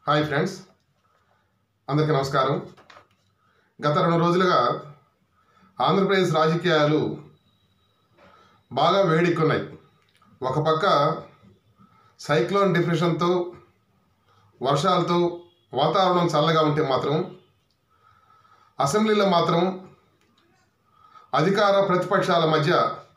Hi friends, అందరికీ నమస్కారం. గత 2 రోజులుగా ఆంధ్రప్రదేశ్ రాజకీయాలు బాగా వేడెక్కున్నాయి. ఒక పక్క సైక్లోన్ డిప్రెషన్తో వర్షాలతో వాతావరణం చల్లగా ఉంటే మాత్రం అసెంబ్లీలో మాత్రం అధికార ప్రతిపక్షాల మధ్య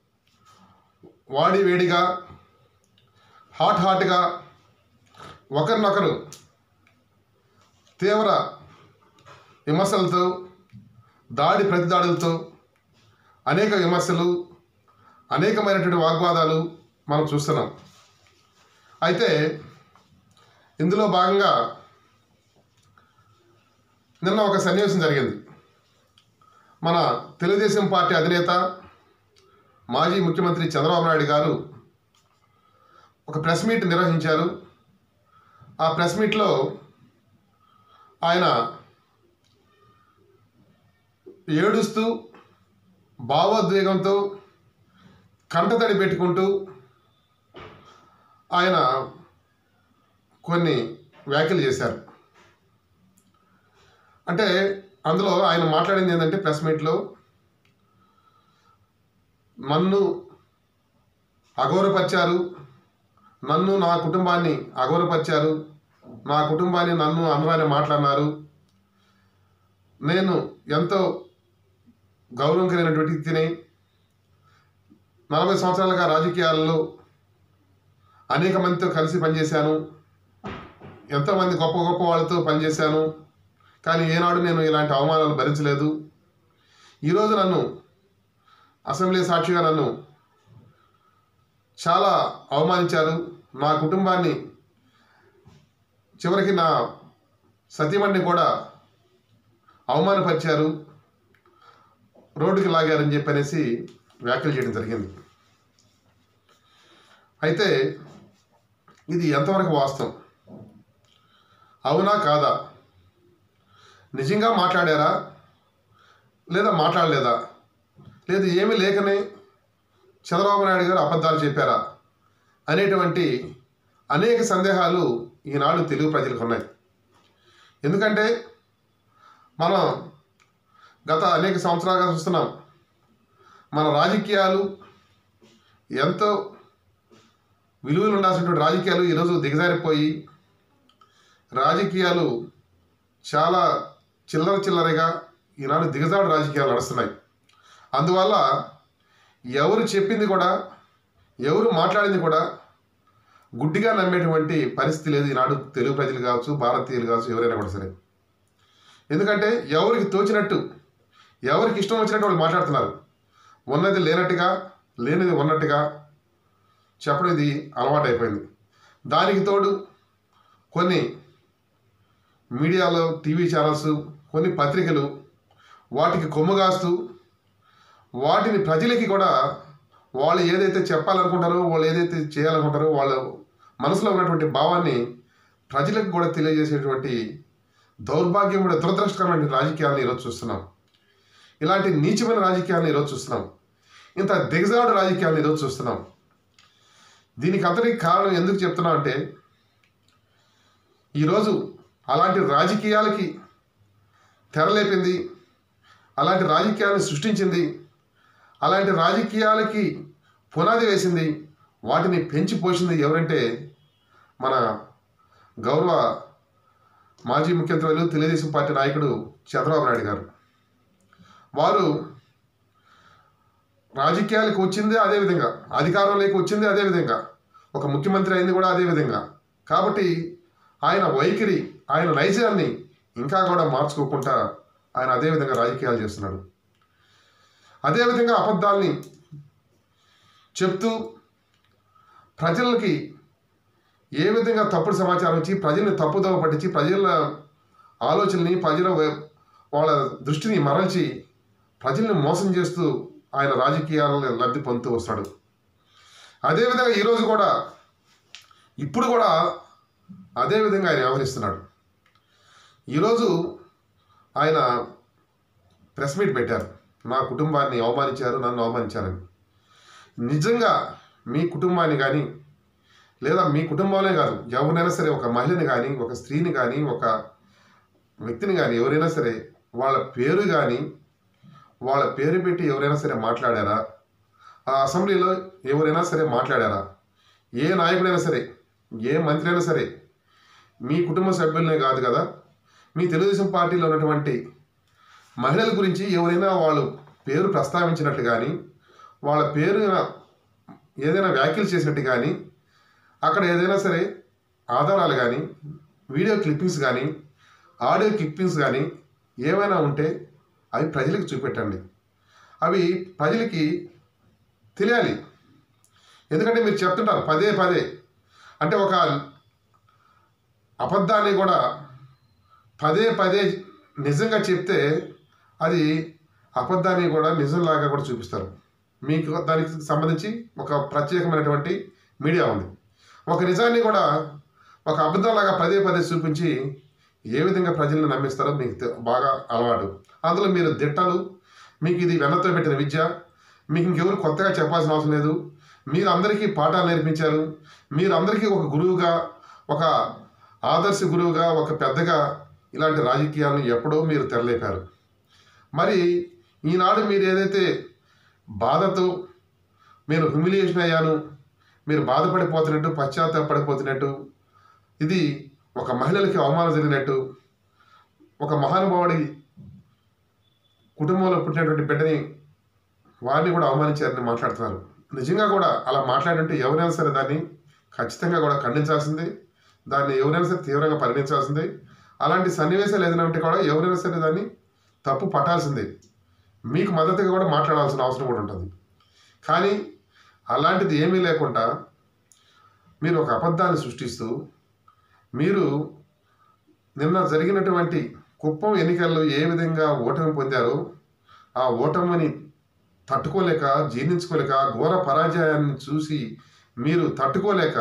వేడిగా హాట్గా ఒకరినొకరు తీవ్ర విమర్శలతో ప్రతిదాడులతో అనేక విమర్శలు అనేకమైనటువంటి వాగ్వాదాలు మనం చూస్తున్నాం. అయితే ఇందులో భాగంగా నిన్న ఒక సన్నివేశం జరిగింది. మన తెలుగుదేశం పార్టీ అధినేత మాజీ ముఖ్యమంత్రి చంద్రబాబు నాయుడు గారు ఒక ప్రెస్ మీట్ నిర్వహించారు. ఆ ప్రెస్ మీట్లో ఆయన ఏడుస్తూ భావోద్వేగంతో కంటతడి పెట్టుకుంటూ ఆయన కొన్ని వ్యాఖ్యలు చేశారు. అంటే అందులో ఆయన మాట్లాడింది ఏంటంటే, ప్రెస్ మీట్లో నన్ను అగౌరవపరిచారు, నన్ను నా కుటుంబాన్ని అగౌరవపరిచారు, నా కుటుంబాన్ని నన్ను అనరాని మాట్లాడినారు, నేను ఎంతో గౌరవం కలిగినటువంటి వ్యక్తిని, 40 సంవత్సరాలుగా రాజకీయాల్లో అనేక మందితో కలిసి పనిచేశాను, ఎంతోమంది గొప్ప గొప్ప వాళ్ళతో పనిచేశాను, కానీ ఏనాడు నేను ఇలాంటి అవమానాలు భరించలేదు. ఈరోజు నన్ను అసెంబ్లీ సాక్షిగా నన్ను చాలా అవమానించారు, నా కుటుంబాన్ని చివరికి నా సతీమణిని కూడా అవమానపరిచారు, రోడ్డుకి లాగారని చెప్పనేసి వ్యాఖ్యలు చేయడం జరిగింది. అయితే ఇది ఎంతవరకు వాస్తవం, అవునా కాదా, నిజంగా మాట్లాడారా లేదా మాట్లాడలేదా, లేదు ఏమీ లేకనే చంద్రబాబు నాయుడు గారు అబద్ధాలు చెప్పారా అనేటువంటి అనేక సందేహాలు ఈనాడు తెలుగు ప్రజలకు ఉన్నాయి. ఎందుకంటే మనం గత అనేక సంవత్సరాలుగా చూస్తున్నాం, మన రాజకీయాలు ఎంతో విలువలు ఉండాల్సినటువంటి రాజకీయాలు ఈరోజు దిగజారిపోయి రాజకీయాలు చాలా చిల్లరగా ఈనాడు దిగజాడు రాజకీయాలు నడుస్తున్నాయి. అందువల్ల ఎవరు చెప్పింది కూడా ఎవరు మాట్లాడింది కూడా గుడ్డిగా నమ్మేటువంటి పరిస్థితి లేదు ఈనాడు తెలుగు ప్రజలు కావచ్చు, భారతీయులు కావచ్చు, ఎవరైనా కూడా సరే. ఎందుకంటే ఎవరికి తోచినట్టు ఎవరికి ఇష్టం వచ్చినట్టు వాళ్ళు మాట్లాడుతున్నారు. ఉన్నది లేనట్టుగా లేనిది ఉన్నట్టుగా చెప్పడం ఇది అలవాటైపోయింది. దానికి తోడు కొన్ని మీడియాలో టీవీ ఛానల్స్, కొన్ని పత్రికలు వాటికి కొమ్ముగాస్తూ వాటిని ప్రజలకి కూడా వాళ్ళు ఏదైతే చెప్పాలనుకుంటారో, వాళ్ళు ఏదైతే చేయాలనుకుంటారో, వాళ్ళ మనసులో ఉన్నటువంటి భావాన్ని ప్రజలకు కూడా తెలియజేసేటువంటి దౌర్భాగ్యమైన దురదృష్టకరమైన రాజకీయాలను ఈరోజు చూస్తున్నాం. ఇలాంటి నీచమైన రాజకీయాలను ఈరోజు చూస్తున్నాం. ఇంత దిగజాడు రాజకీయాలను ఈరోజు చూస్తున్నాం. దీనికి అంతటికి కారణం ఎందుకు చెప్తున్నా అంటే, ఈరోజు అలాంటి రాజకీయాలకి తెరలేపింది, అలాంటి రాజకీయాలను సృష్టించింది, అలాంటి రాజకీయాలకి పునాది వేసింది, వాటిని పెంచి పోసింది ఎవరంటే మన గౌరవ మాజీ ముఖ్యమంత్రి తెలుగుదేశం పార్టీ నాయకుడు చంద్రబాబు నాయుడు గారు. వారు రాజకీయాలకు వచ్చిందే అదేవిధంగా, అధికారంలోకి వచ్చిందే అదేవిధంగా, ఒక ముఖ్యమంత్రి అయింది కూడా అదేవిధంగా. కాబట్టి ఆయన వైఖరి, ఆయన నైజాన్ని ఇంకా కూడా మార్చుకోకుండా ఆయన అదేవిధంగా రాజకీయాలు చేస్తున్నాడు. అదేవిధంగా అబద్ధాల్ని చెప్తూ ప్రజలకి ఏ విధంగా తప్పుడు సమాచారం ఇచ్చి ప్రజల్ని తప్పుదోవ పట్టించి ప్రజల ఆలోచనని, ప్రజల వాళ్ళ దృష్టిని మరల్చి ప్రజల్ని మోసం చేస్తూ ఆయన రాజకీయాలను లబ్ధి పొందుతూ వస్తాడు. అదేవిధంగా ఈరోజు కూడా, ఇప్పుడు కూడా అదేవిధంగా ఆయన వ్యవహరిస్తున్నాడు. ఈరోజు ఆయన ప్రెస్ మీట్ పెట్టారు, నా కుటుంబాన్ని అవమానించారు, నన్ను అవమానించారని. నిజంగా మీ కుటుంబాన్ని కానీ లేదా మీ కుటుంబంలోనే కాదు, ఎవరినైనా సరే, ఒక మహిళని కానీ, ఒక స్త్రీని కానీ, ఒక వ్యక్తిని కానీ, ఎవరైనా సరే వాళ్ళ పేరు కానీ, వాళ్ళ పేరు పెట్టి ఎవరైనా సరే మాట్లాడారా? ఆ అసెంబ్లీలో ఎవరైనా సరే మాట్లాడారా? ఏ నాయకుడైనా సరే, ఏ మంత్రి అయినా సరే, మీ కుటుంబ సభ్యులనే కాదు కదా, మీ తెలుగుదేశం పార్టీలో ఉన్నటువంటి మహిళల గురించి ఎవరైనా వాళ్ళు పేరు ప్రస్తావించినట్టు కానీ, వాళ్ళ పేరు ఏదైనా వ్యాఖ్యలు చేసినట్టు కానీ, అక్కడ ఏదైనా సరే ఆధారాలు కానీ, వీడియో క్లిప్పింగ్స్ కానీ, ఆడియో క్లిప్పింగ్స్ కానీ ఏమైనా ఉంటే అవి ప్రజలకు చూపెట్టండి. అవి ప్రజలకి తెలియాలి. ఎందుకంటే మీరు చెప్తుంటారు పదే పదే, అంటే ఒక అబద్ధాన్ని కూడా పదే పదే నిజంగా చెప్తే అది అబద్ధాన్ని కూడా నిజంలాగా కూడా చూపిస్తారు. మీకు దానికి సంబంధించి ఒక ప్రత్యేకమైనటువంటి మీడియా ఉంది. ఒక నిజాన్ని కూడా ఒక అబద్ధంలాగా పదే పదే చూపించి ఏ విధంగా ప్రజలను నమ్మిస్తారో మీకు బాగా అలవాటు. అందులో మీరు దిట్టలు, మీకు ఇది వెన్నతో పెట్టిన విద్య, మీకు ఇంకెవరు కొత్తగా చెప్పాల్సిన అవసరం లేదు. మీరు అందరికీ పాఠాలు నేర్పించారు. మీరు అందరికీ ఒక గురువుగా, ఒక ఆదర్శ గురువుగా, ఒక పెద్దగా ఇలాంటి రాజకీయాలను ఎప్పుడో మీరు తెరలేపారు. మరి ఈనాడు మీరు ఏదైతే బాధతో మీరు హ్యూమిలియేషన్ అయ్యాను, మీరు బాధపడిపోతున్నట్టు, పశ్చాత్తాపడిపోతున్నట్టు, ఇది ఒక మహిళలకి అవమానం జరిగినట్టు, ఒక మహానుభావుడి కుటుంబంలో పుట్టినటువంటి బిడ్డని వారిని కూడా అవమానించారని మాట్లాడుతున్నారు. నిజంగా కూడా అలా మాట్లాడుంటే ఎవరైనా సరే దాన్ని ఖచ్చితంగా కూడా ఖండించాల్సిందే, దాన్ని ఎవరైనా సరే తీవ్రంగా పరిగణించాల్సిందే. అలాంటి సన్నివేశాలు ఏదైనా ఉంటే కూడా ఎవరైనా సరే దాన్ని తప్పు పట్టాల్సిందే, మీకు మద్దతుగా కూడా మాట్లాడాల్సిన అవసరం కూడా ఉంటుంది. కానీ అలాంటిది ఏమీ లేకుండా మీరు ఒక అబద్ధాన్ని సృష్టిస్తూ, మీరు నిన్న జరిగినటువంటి కుప్పం ఎన్నికల్లో ఏ విధంగా ఓటమి పొందారో, ఆ ఓటమిని తట్టుకోలేక, జీర్ణించుకోలేక, ఘోర పరాజయాన్ని చూసి మీరు తట్టుకోలేక,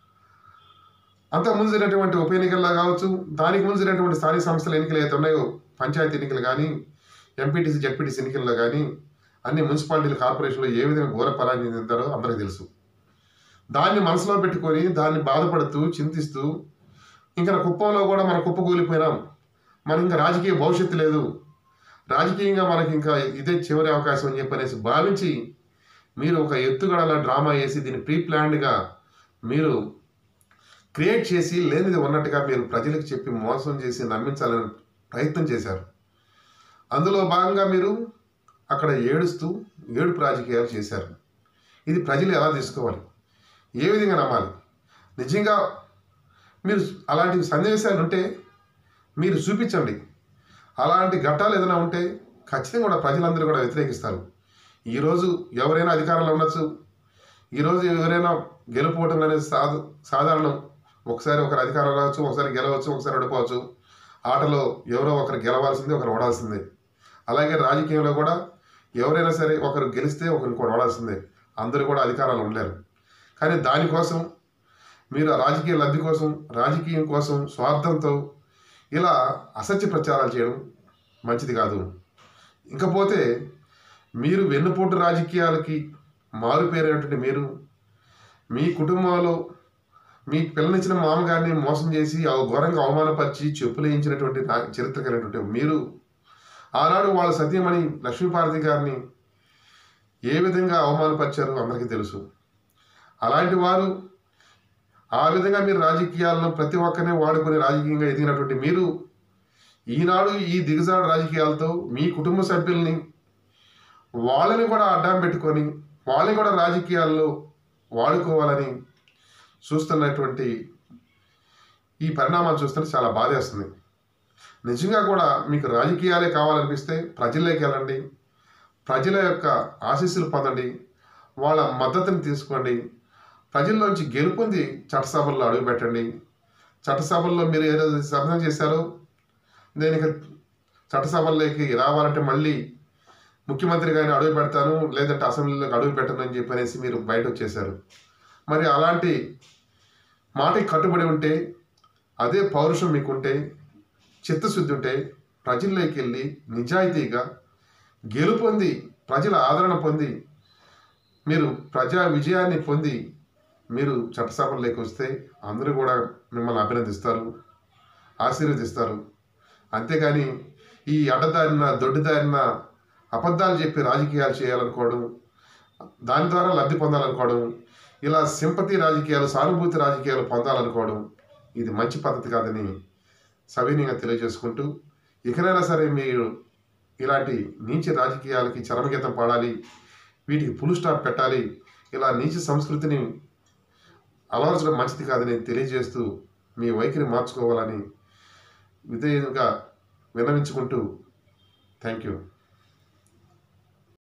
అంతకుముందు జరిగినటువంటి ఉప ఎన్నికల్లో కావచ్చు, దానికి ముందు జరిగినటువంటి స్థానిక సంస్థల ఎన్నికలు ఏదైతే ఉన్నాయో, పంచాయతీ ఎన్నికలు కానీ, ఎంపీటీసీ జెడ్పీటీసీ ఎన్నికల్లో కానీ, అన్ని మున్సిపాలిటీలు, కార్పొరేషన్లో ఏ విధంగా ఘోర పరాజయం చెందారో అందరికీ తెలుసు. దాన్ని మనసులో పెట్టుకొని, దాన్ని బాధపడుతూ, చింతిస్తూ, ఇంకా కుప్పంలో కూడా మనం కుప్పకూలిపోయినాం, మనకి ఇంకా రాజకీయ భవిష్యత్తు లేదు, రాజకీయంగా మనకి ఇంకా ఇదే చివరి అవకాశం అని చెప్పనేసి భావించి మీరు ఒక ఎత్తుగడల డ్రామా వేసి దీన్ని ప్రీ ప్లాన్డ్గా మీరు క్రియేట్ చేసి లేనిది ఉన్నట్టుగా మీరు ప్రజలకు చెప్పి మోసం చేసి నమ్మించాలని ప్రయత్నం చేశారు. అందులో భాగంగా మీరు అక్కడ ఏడుస్తూ ఏడుపు రాజకీయాలు చేశారు. ఇది ప్రజలు ఎలా తీసుకోవాలి, ఏ విధంగా నమ్మాలి? నిజంగా మీరు అలాంటి సన్నివేశాలు ఉంటే మీరు చూపించండి. అలాంటి ఘట్టాలు ఏదైనా ఉంటే ఖచ్చితంగా కూడా ప్రజలందరూ కూడా వ్యతిరేకిస్తారు. ఈరోజు ఎవరైనా అధికారంలో ఉండొచ్చు, ఈరోజు ఎవరైనా గెలుపోవటం అనేది సాధారణం. ఒకసారి ఒకరు అధికారం రావచ్చు, ఒకసారి గెలవచ్చు, ఒకసారి ఓడిపోవచ్చు. ఆటలో ఎవరో ఒకరు గెలవాల్సిందే, ఒకరు ఓడాల్సిందే. అలాగే రాజకీయంలో కూడా ఎవరైనా సరే ఒకరు గెలిస్తే ఒకరికి ఓడాల్సిందే. అందరూ కూడా అధికారాలు ఉండలేరు. కానీ దానికోసం మీరు రాజకీయ లబ్ధి కోసం, రాజకీయం కోసం స్వార్థంతో ఇలా అసత్య ప్రచారాలు చేయడం మంచిది కాదు. ఇంకపోతే మీరు వెన్నుపోటు రాజకీయాలకి మారుపేరైనటువంటి మీరు, మీ కుటుంబంలో మీ పిల్లనిచ్చిన మామగారిని మోసం చేసి ఘోరంగా అవమానపరిచి చెప్పులేయించినటువంటి చరిత్ర కలిగినటువంటి మీరు, ఆనాడు వాళ్ళ సతీమణి లక్ష్మీపార్వతి గారిని ఏ విధంగా అవమానపరిచారో అందరికీ తెలుసు. అలాంటి వారు ఆ విధంగా మీరు రాజకీయాలను ప్రతి ఒక్కరిని వాడుకొని రాజకీయంగా ఎదిగినటువంటి మీరు ఈనాడు ఈ దిగజాడు రాజకీయాలతో మీ కుటుంబ సభ్యుల్ని వాళ్ళని కూడా అడ్డం పెట్టుకొని వాళ్ళని కూడా రాజకీయాల్లో వాడుకోవాలని చూస్తున్నటువంటి ఈ పరిణామాలు చూస్తుంటే చాలా బాధేస్తుంది. నిజంగా కూడా మీకు రాజకీయాలే కావాలనిపిస్తే ప్రజల్లోకి వెళ్ళండి, ప్రజల యొక్క ఆశీస్సులు పొందండి, వాళ్ళ మద్దతుని తీసుకోండి, ప్రజల్లోంచి గెలుపొంది చట్టసభల్లో అడుగుపెట్టండి. చట్టసభల్లో మీరు ఏదైతే శపథం చేశారో నేను ఇక చట్టసభల్లోకి రావాలంటే మళ్ళీ ముఖ్యమంత్రిగానే అడుగు పెడతాను, లేదంటే అసెంబ్లీలోకి అడుగు పెట్టను అని చెప్పనేసి మీరు బయట వచ్చేశారు. మరి అలాంటి మాటకి కట్టుబడి ఉంటే, అదే పౌరుషం మీకుంటే, చిత్తశుద్ధి ఉంటే ప్రజల్లోకి వెళ్ళి నిజాయితీగా గెలుపొంది ప్రజల ఆదరణ పొంది మీరు ప్రజా విజయాన్ని పొంది మీరు చట్టసభల్లోకి వస్తే అందరూ కూడా మిమ్మల్ని అభినందిస్తారు, ఆశీర్వదిస్తారు. అంతేగాని ఈ అడ్డదారిన దొడ్డిదారిన అబద్ధాలు చెప్పి రాజకీయాలు చేయాలనుకోవడం, దాని ద్వారా లబ్ధి పొందాలనుకోవడం, ఇలా సింపతి రాజకీయాలు, సానుభూతి రాజకీయాలు పొందాలనుకోవడం ఇది మంచి పద్ధతి కాదని సవినీయంగా తెలియజేసుకుంటూ, ఇకనైనా సరే మీరు ఇలాంటి నీచ రాజకీయాలకి చరమగీతం పాడాలి, వీటికి ఫుల్ స్టాప్ పెట్టాలి, ఇలా నీచ సంస్కృతిని అలవరచడం మంచిది కాదని తెలియజేస్తూ మీ వైఖరి మార్చుకోవాలని విధేయంగా విన్నవించుకుంటూ థ్యాంక్ యూ.